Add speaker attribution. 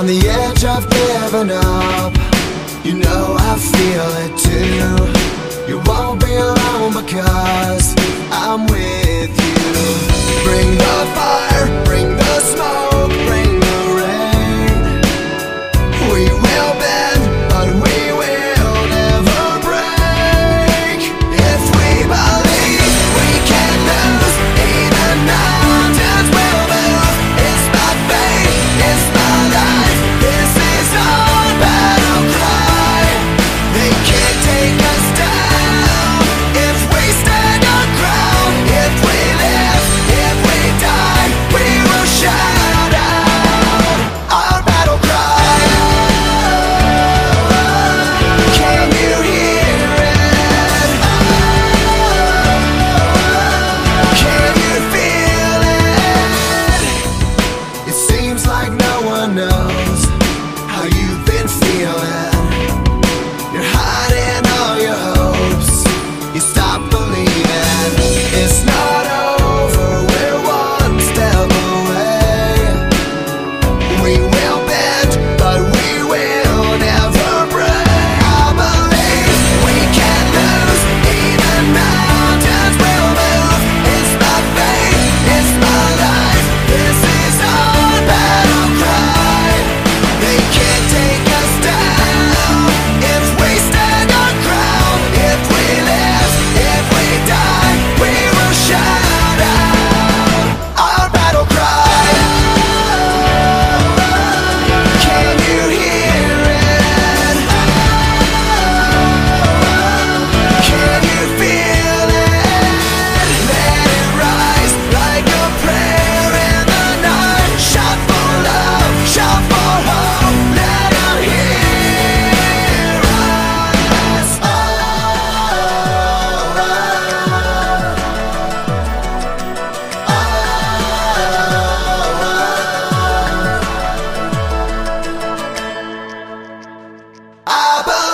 Speaker 1: the edge of giving up. You know I feel it too. You won't be alone because I'm with you. Bring the fire, bring the smoke, bring the rain. We will bend, but we will never break. If we believe we can lose, even mountains will move. It's my fate, it's my life. This is our battle cry. They can't take us down if we stand our ground. If we live, if we die, we will shout out our battle cry. Can you hear it? Can you feel it? It seems like no one knows how you've been feeling. You're hiding all your hopes. You stop believing. It's not over. We're one step away. We will bend, but we will never break. I believe we can lose. Even mountains will move. It's my fate, it's my life. This is our battle cry. They can't take us down if we stand our ground. If we live, if we die, we will shout out our battle cry. Can you hear it? Can you feel it? Let it rise like a prayer in the night. Shout for love, shout for hope. Let them hear us. I believe